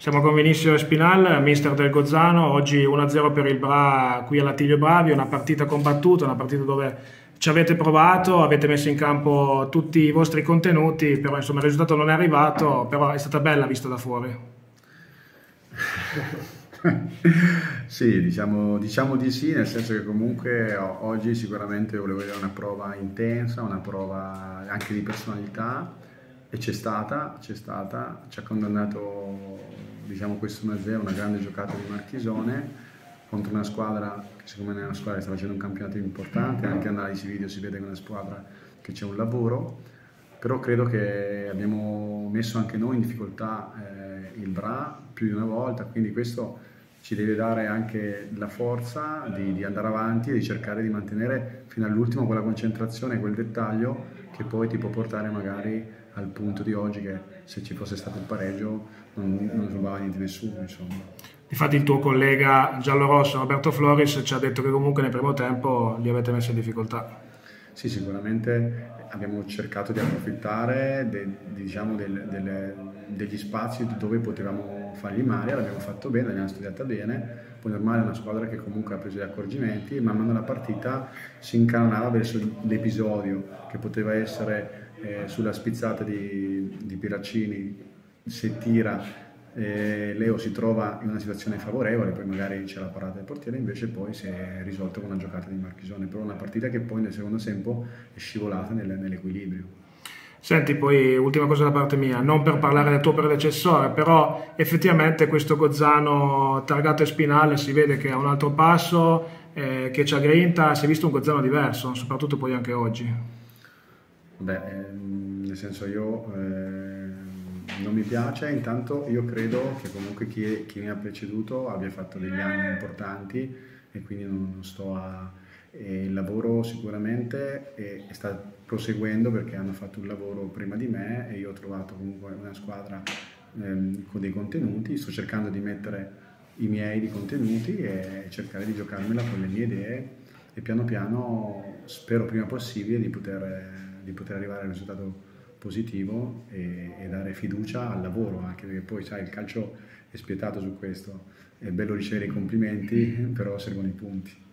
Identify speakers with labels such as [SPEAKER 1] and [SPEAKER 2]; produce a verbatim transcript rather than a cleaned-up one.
[SPEAKER 1] Siamo con Vinicio Espinal, mister del Gozzano. Oggi uno a zero per il Bra qui all'Attilio Bravi, una partita combattuta, una partita dove ci avete provato, avete messo in campo tutti i vostri contenuti, però insomma il risultato non è arrivato, però è stata bella vista da fuori.
[SPEAKER 2] Sì, diciamo, diciamo di sì, nel senso che comunque oggi sicuramente volevo vedere una prova intensa, una prova anche di personalità, e c'è stata, c'è stata, ci ha condannato, diciamo, questo uno a zero, una grande giocata di Marchisone contro una squadra che secondo me è una squadra che sta facendo un campionato importante, anche analisi video si vede che è una squadra che c'è un lavoro, però credo che abbiamo messo anche noi in difficoltà eh, il Bra più di una volta, quindi questo ci deve dare anche la forza di, di andare avanti e di cercare di mantenere fino all'ultimo quella concentrazione, quel dettaglio che poi ti può portare magari al punto di oggi che se ci fosse stato il pareggio non, non rubava niente nessuno, insomma.
[SPEAKER 1] Infatti il tuo collega giallorosso Roberto Floris ci ha detto che comunque nel primo tempo li avete messi in difficoltà.
[SPEAKER 2] Sì, sicuramente abbiamo cercato di approfittare de, diciamo, del, del, degli spazi dove potevamo fargli male, l'abbiamo fatto bene, l'abbiamo studiata bene, poi normale è una squadra che comunque ha preso gli accorgimenti, e man mano la partita si incanalava verso l'episodio che poteva essere eh, sulla spizzata di, di Piraccini, se tira eh, Leo si trova in una situazione favorevole, poi magari c'è la parata del portiere, invece poi si è risolto con una giocata di Marchisone, però una partita che poi nel secondo tempo è scivolata nel, nell'equilibrio.
[SPEAKER 1] Senti, poi ultima cosa da parte mia, non per parlare del tuo predecessore, però effettivamente questo Gozzano targato Espinal si vede che ha un altro passo, eh, che c'ha grinta, si è visto un Gozzano diverso, soprattutto poi anche oggi.
[SPEAKER 2] Beh, ehm, nel senso io eh, non mi piace, intanto io credo che comunque chi, chi mi ha preceduto abbia fatto degli anni importanti e quindi non, non sto a... E il lavoro sicuramente è, è sta proseguendo perché hanno fatto un lavoro prima di me e io ho trovato comunque una squadra ehm, con dei contenuti, sto cercando di mettere i miei di contenuti e cercare di giocarmela con le mie idee e piano piano spero prima possibile di poter, di poter arrivare al risultato positivo e, e dare fiducia al lavoro, anche perché poi sai il calcio è spietato su questo, è bello ricevere i complimenti però servono i punti.